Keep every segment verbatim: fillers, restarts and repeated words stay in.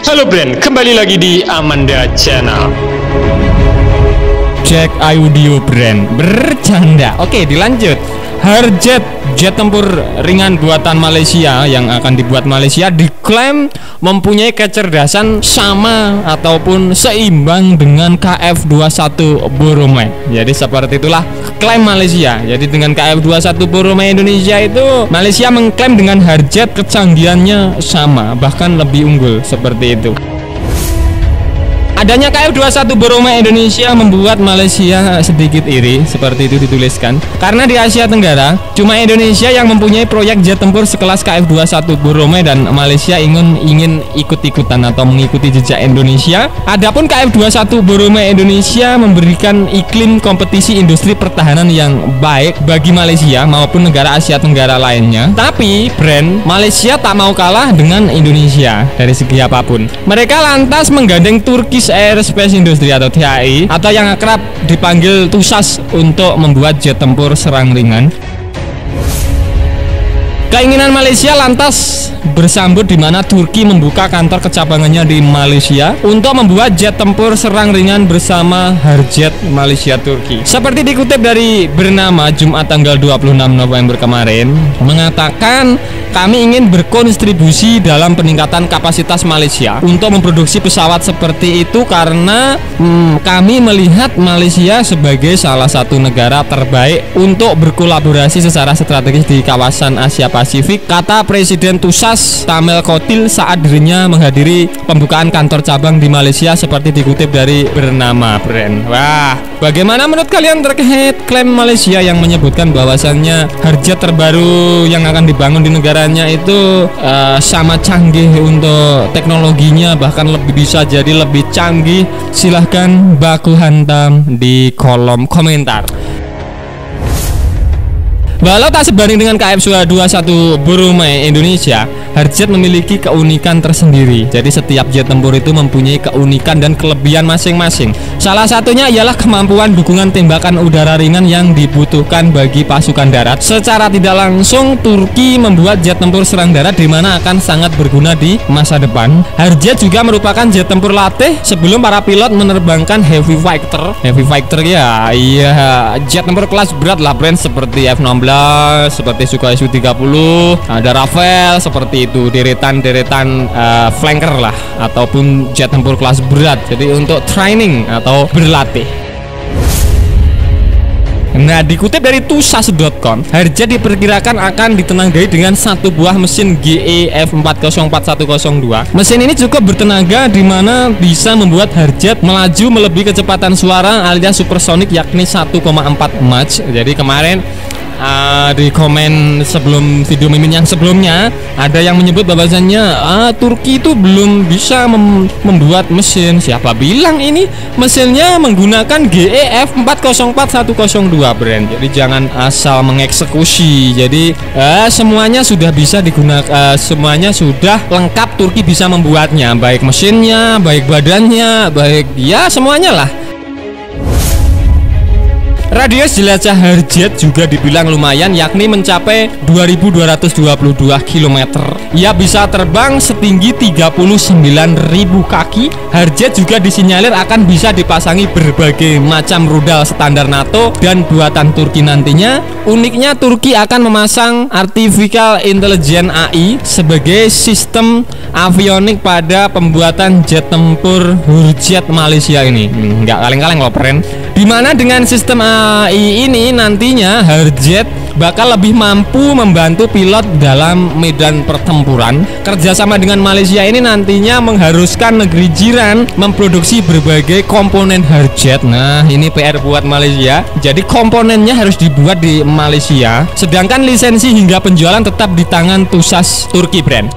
Halo Brand, kembali lagi di Amanda Channel. Jack Audio Brand bercanda. Oke, dilanjut. Harjet, jet tempur ringan buatan Malaysia yang akan dibuat Malaysia diklaim mempunyai kecerdasan sama ataupun seimbang dengan K F dua puluh satu Boromai. Jadi seperti itulah klaim Malaysia. Jadi dengan K F dua puluh satu Boromai Indonesia itu, Malaysia mengklaim dengan Harjet kecanggihannya sama, bahkan lebih unggul seperti itu. Adanya K F dua puluh satu Boromai Indonesia membuat Malaysia sedikit iri, seperti itu dituliskan. Karena di Asia Tenggara, cuma Indonesia yang mempunyai proyek jet tempur sekelas K F dua puluh satu Boromai dan Malaysia ingin ingin ikut-ikutan atau mengikuti jejak Indonesia. Adapun K F dua puluh satu Boromai Indonesia memberikan iklim kompetisi industri pertahanan yang baik bagi Malaysia maupun negara Asia Tenggara lainnya. Tapi brand Malaysia tak mau kalah dengan Indonesia dari segi apapun. Mereka lantas menggandeng Turkish Aerospace Industry atau T A I atau yang akrab dipanggil TUSAS untuk membuat jet tempur serang ringan. Keinginan Malaysia lantas bersambut di mana Turki membuka kantor kecabangannya di Malaysia untuk membuat jet tempur serang ringan bersama Harjet Malaysia Turki. Seperti dikutip dari Bernama Jumat tanggal dua puluh enam November kemarin, mengatakan kami ingin berkontribusi dalam peningkatan kapasitas Malaysia untuk memproduksi pesawat seperti itu karena hmm, kami melihat Malaysia sebagai salah satu negara terbaik untuk berkolaborasi secara strategis di kawasan Asia Pasifik, kata Presiden TUSAS Tamel Kotil saat dirinya menghadiri pembukaan kantor cabang di Malaysia, seperti dikutip dari Bernama Brand. Wah, bagaimana menurut kalian terkait klaim Malaysia yang menyebutkan bahwasannya Harjet terbaru yang akan dibangun di negaranya itu uh, sama canggih untuk teknologinya, bahkan lebih bisa jadi lebih canggih? Silahkan baku hantam di kolom komentar. Walau tak sebanding dengan K F dua puluh satu Boromai Indonesia, Harjet memiliki keunikan tersendiri. Jadi setiap jet tempur itu mempunyai keunikan dan kelebihan masing-masing. Salah satunya ialah kemampuan dukungan tembakan udara ringan yang dibutuhkan bagi pasukan darat. Secara tidak langsung, Turki membuat jet tempur serang darat di mana akan sangat berguna di masa depan. Harjet juga merupakan jet tempur latih sebelum para pilot menerbangkan heavy fighter. Heavy fighter ya, iya jet tempur kelas berat lah brand, seperti F enam belas, seperti Sukhoi Su tiga puluh, ada Rafale, seperti itu, deretan-deretan uh, flanker lah ataupun jet tempur kelas berat. Jadi untuk training atau berlatih. Nah, dikutip dari tusas dot com, Harjet diperkirakan akan ditenagai dengan satu buah mesin G E F empat nol empat satu nol dua. Mesin ini cukup bertenaga di mana bisa membuat Harjet melaju melebihi kecepatan suara alias supersonik yakni satu koma empat Mach. Jadi kemarin Uh, di komen sebelum video mimin yang sebelumnya ada yang menyebut bahwasannya uh, Turki itu belum bisa mem membuat mesin. Siapa bilang ini mesinnya menggunakan G E F empat nol empat satu nol dua brand. Jadi jangan asal mengeksekusi. Jadi uh, semuanya sudah bisa digunakan, uh, semuanya sudah lengkap. Turki bisa membuatnya, baik mesinnya, baik badannya, baik ya semuanya lah. Radius jelajah Harjet juga dibilang lumayan, yakni mencapai dua ribu dua ratus dua puluh dua kilometer. Ia bisa terbang setinggi tiga puluh sembilan ribu kaki. Harjet juga disinyalir akan bisa dipasangi berbagai macam rudal standar NATO dan buatan Turki nantinya. Uniknya Turki akan memasang Artificial Intelligence A I sebagai sistem avionik pada pembuatan jet tempur Harjet Malaysia ini. Hmm, nggak kaleng-kaleng loh friend. Dimana dengan sistem A I ini nantinya Harjet bakal lebih mampu membantu pilot dalam medan pertempuran. Kerjasama dengan Malaysia ini nantinya mengharuskan negeri jiran memproduksi berbagai komponen Harjet. Nah, ini P R buat Malaysia. Jadi komponennya harus dibuat di Malaysia, sedangkan lisensi hingga penjualan tetap di tangan TUSAS Turki brand.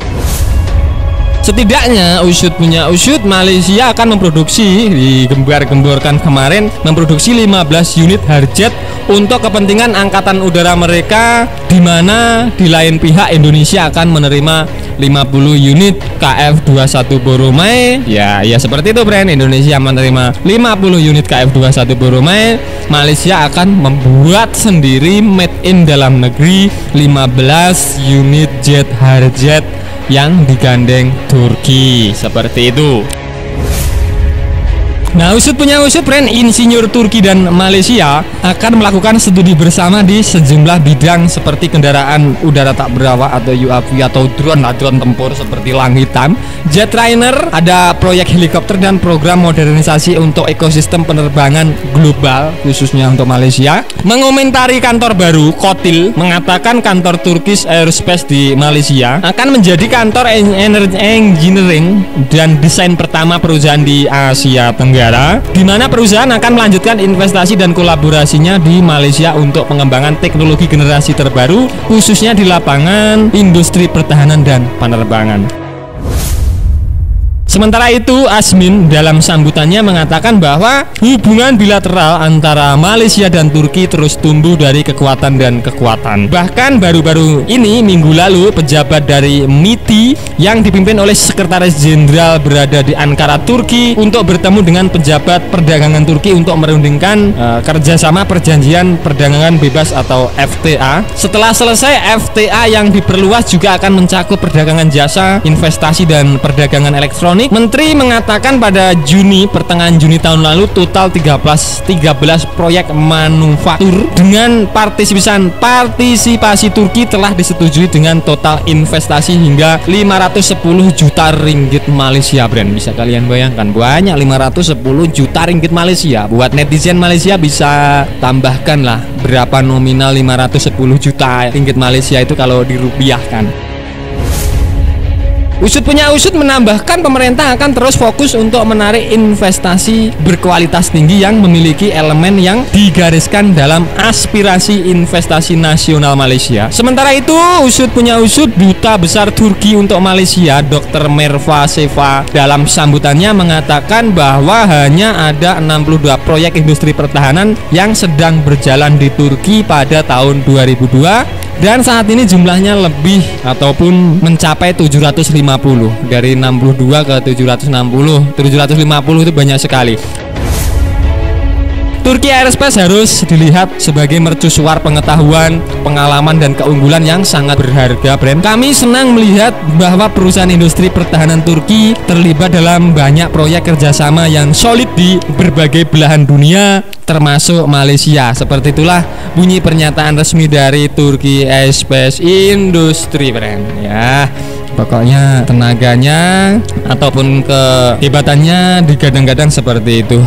Setidaknya usut punya usut, Malaysia akan memproduksi, digembar-gemborkan kemarin, memproduksi lima belas unit Harjet untuk kepentingan angkatan udara mereka, di mana di lain pihak Indonesia akan menerima lima puluh unit K F dua puluh satu Boromai. Ya, ya seperti itu brand. Indonesia menerima lima puluh unit K F dua puluh satu Boromai. Malaysia akan membuat sendiri made in dalam negeri lima belas unit jet Harjet yang digandeng Turki. Seperti itu. Nah, usut punya usut, brand insinyur Turki dan Malaysia akan melakukan studi bersama di sejumlah bidang seperti kendaraan udara tak berawak atau U A V atau drone, nah, drone tempur seperti langitan, jetliner, ada proyek helikopter dan program modernisasi untuk ekosistem penerbangan global khususnya untuk Malaysia. Mengomentari kantor baru, Kotil mengatakan kantor Turkish Aerospace di Malaysia akan menjadi kantor engineering dan desain pertama perusahaan di Asia Tenggara, di mana perusahaan akan melanjutkan investasi dan kolaborasinya di Malaysia untuk pengembangan teknologi generasi terbaru khususnya di lapangan industri pertahanan dan penerbangan. Sementara itu, Asmin dalam sambutannya mengatakan bahwa hubungan bilateral antara Malaysia dan Turki terus tumbuh dari kekuatan dan kekuatan. Bahkan baru-baru ini minggu lalu pejabat dari M I T I yang dipimpin oleh Sekretaris Jenderal berada di Ankara, Turki untuk bertemu dengan pejabat perdagangan Turki untuk merundingkan uh, kerjasama perjanjian perdagangan bebas atau F T A. Setelah selesai, F T A yang diperluas juga akan mencakup perdagangan jasa, investasi dan perdagangan elektronik. Menteri mengatakan pada Juni, pertengahan Juni tahun lalu, total tiga belas, tiga belas proyek manufaktur dengan partisipasi partisipasi Turki telah disetujui dengan total investasi hingga lima ratus sepuluh juta ringgit Malaysia, brand. Bisa kalian bayangkan, banyak lima ratus sepuluh juta ringgit Malaysia. Buat netizen Malaysia bisa tambahkan lah berapa nominal lima ratus sepuluh juta ringgit Malaysia itu kalau dirupiahkan. Usut punya usut menambahkan pemerintah akan terus fokus untuk menarik investasi berkualitas tinggi yang memiliki elemen yang digariskan dalam aspirasi investasi nasional Malaysia. Sementara itu, usut punya usut, Duta Besar Turki untuk Malaysia, Doktor Merva Seva, dalam sambutannya mengatakan bahwa hanya ada enam puluh dua proyek industri pertahanan yang sedang berjalan di Turki pada tahun dua ribu dua. Dan saat ini jumlahnya lebih ataupun mencapai tujuh ratus lima puluh. Dari enam puluh dua ke tujuh ratus enam puluh, tujuh ratus lima puluh itu banyak sekali. Turki Aerospace harus dilihat sebagai mercusuar pengetahuan, pengalaman dan keunggulan yang sangat berharga, brand. Kami senang melihat bahwa perusahaan industri pertahanan Turki terlibat dalam banyak proyek kerjasama yang solid di berbagai belahan dunia, termasuk Malaysia. Seperti itulah bunyi pernyataan resmi dari Turki Aerospace Industry, brand. Ya, pokoknya tenaganya ataupun kehebatannya digadang-gadang seperti itu.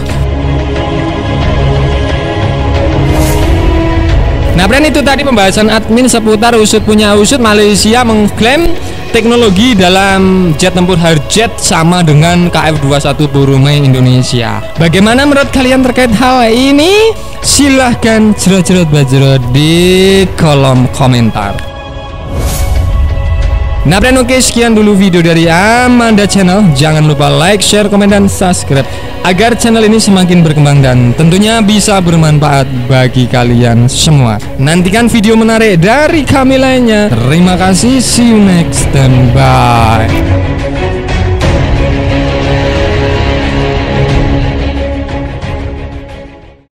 Nah, brand, itu tadi pembahasan admin seputar usut punya usut. Malaysia mengklaim teknologi dalam jet tempur Harjet sama dengan K F dua puluh satu Brunei Indonesia. Bagaimana menurut kalian terkait hal ini? Silahkan cerot-cerot bajrot di kolom komentar. Nah, brand, oke, sekian dulu video dari Amanda Channel. Jangan lupa like, share, komen, dan subscribe agar channel ini semakin berkembang dan tentunya bisa bermanfaat bagi kalian semua. Nantikan video menarik dari kami lainnya. Terima kasih, see you next dan bye.